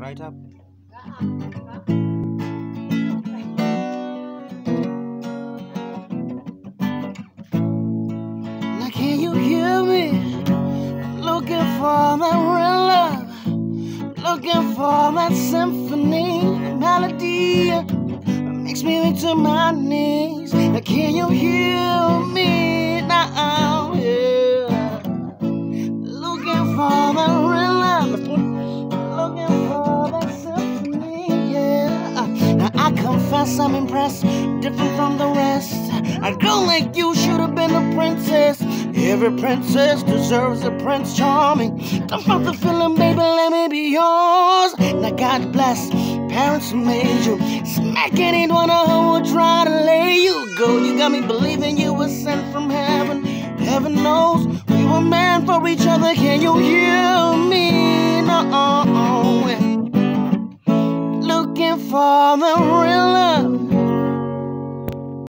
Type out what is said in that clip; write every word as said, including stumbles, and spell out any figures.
right up. Now can you hear me? Looking for that real love, looking for that symphony, melody makes me weak to my knees. Now can you hear me now? Yeah. Looking for that real love, looking for that symphony. Yeah. Now I confess I'm impressed, different from the rest. A girl like you should have been a princess. Every princess deserves a prince charming. Don't fuck the feeling, baby, let me be yours. Now God bless, parents who made you. Smacking anyone who would try to lay you go. You got me believing you were sent from heaven. Heaven knows we were meant for each other. Can you hear me? No. Looking for the real